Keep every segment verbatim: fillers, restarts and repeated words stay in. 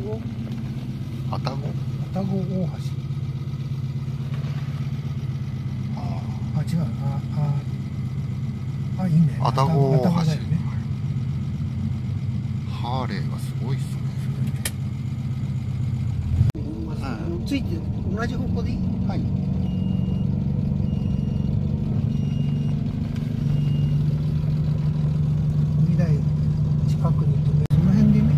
子愛宕愛宕大橋。ああ違う、あああいいね、 愛宕大橋、 愛宕だよね。 ハーレーがすごいっすね。 うん、ついて同じ方向でいい？はい。にだい近くに止め、その辺でね。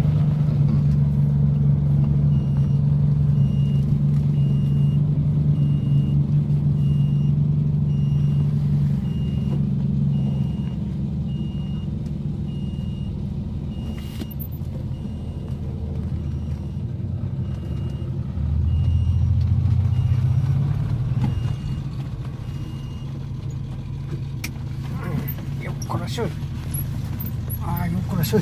よっこらしょい。ああ、よっこらしょい。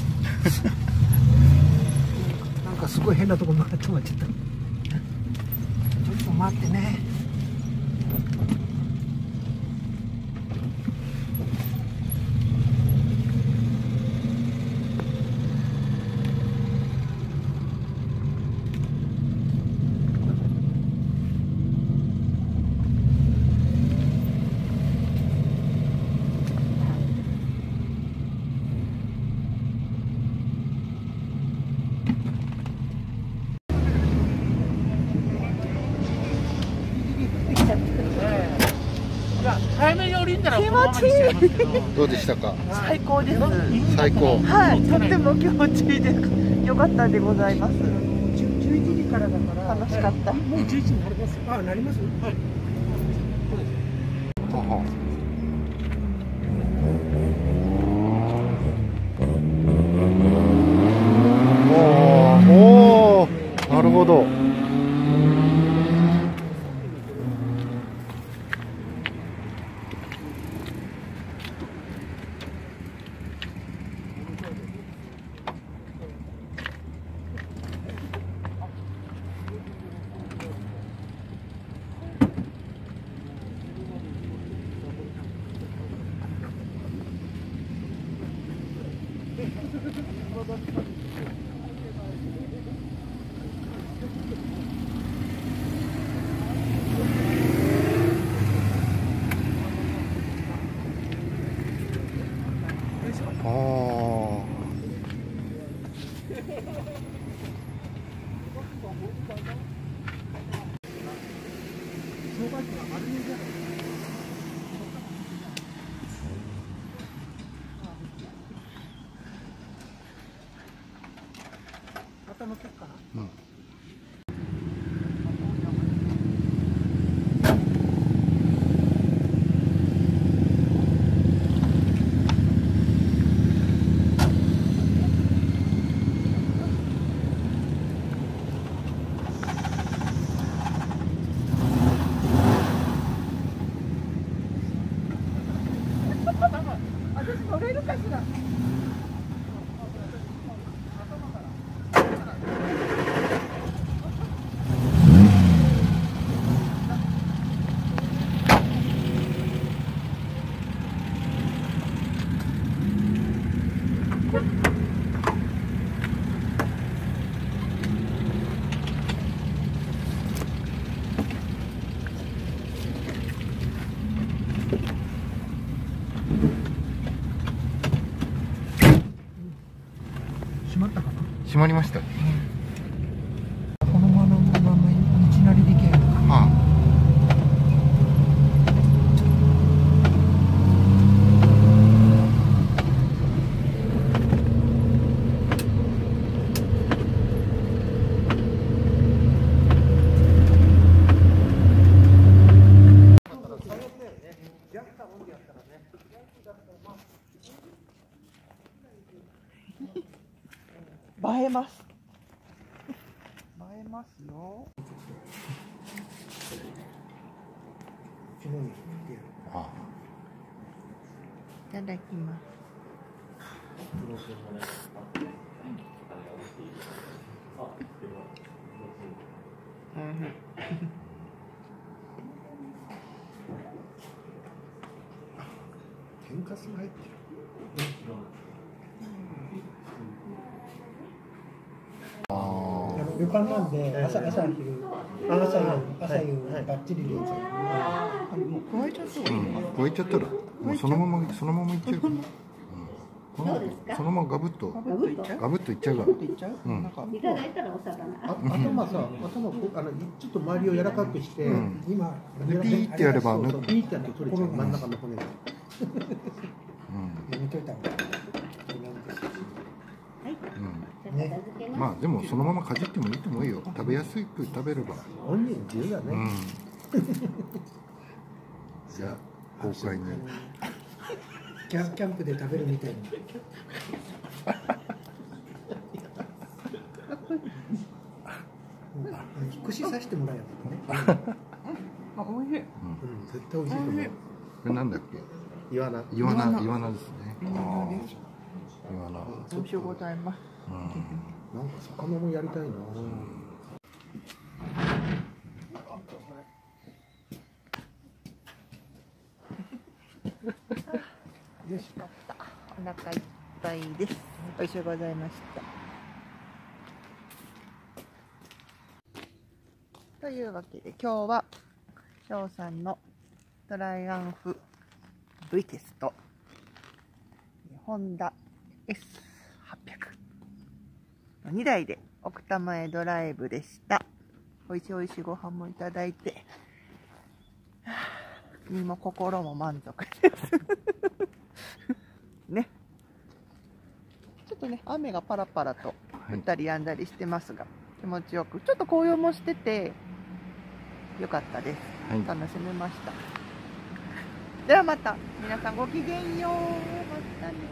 なんかすごい変なところに止まっちゃった。ちょっと待ってね。 早めに降りんだらこのままにしちゃいますけど。 どうでしたか？ 最高です。 最高。 はい、とっても気持ちいいです。良かったでございます。 じゅういちじからだから楽しかった。 もうじゅういちになります。あ、なります。はい。 はは。おお、なるほど。ああ。 頭結かな。 うん。 私乗れるかしら。 閉まったかな。 閉まりました。 このままのまま道なりで行けるのか。 は映えます。 映えますよ。 あ。あいただきます。うん。 天かすが入ってる。 あ。 やろう。 旅館なんで朝朝昼朝夕朝夕ばっちりで。 もう加えちゃった方がいいね。 超えちゃったらもうそのままそのままいっちゃうから。そのままガブッとガブッといっちゃう。 ガブッといっちゃうから。 ガブッといっちゃう。 うんなんかいただいたらお魚。 あ頭さ頭こうあのちょっと周りを柔らかくして、 うん今でピーってやればそうそうピーってやって取れちゃう真ん中の骨が。 うんやめといた方がいい。 うんね。 まあでもそのままかじってもいいと思うよ。食べやすく食べれば。 本人自由だね。 うん。じゃあ豪快に。 キャンキャンプで食べるみたいに。串刺してもらえよね。 あ、美味しい。 うん、絶対美味しいと思う。 これなんだっけ？ イワナ。 イワナイワナですね。 イワナです。 イワナ。 美味しゅうございます。 なんか魚もやりたいな。 よしかった。お腹いっぱいです。美味しゅうございました。というわけで今日は翔さんのトライアンフ V テストホンダ エスはっぴゃく のにだいで奥多摩へドライブでした。おいしいおいしいご飯もいただいて、身も心も満足ですね。ちょっとね雨がパラパラと降ったりやんだりしてますが、気持ちよくちょっと紅葉もしててよかったです、 はい、 楽しめました。ではまた皆さんごきげんよう。またね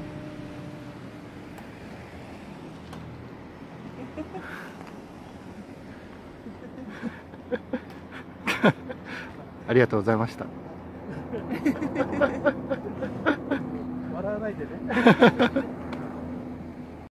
ありがとうございました。 笑わないでね。